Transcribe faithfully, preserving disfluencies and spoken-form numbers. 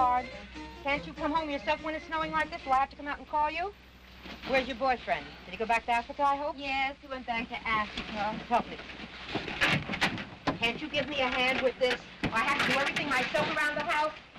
hard. Can't you come home yourself when it's snowing like this? Do I have to come out and call you? Where's your boyfriend? Did he go back to Africa, I hope? Yes, he went back to Africa. Help me. Can't you give me a hand with this? I have to do everything myself around the house.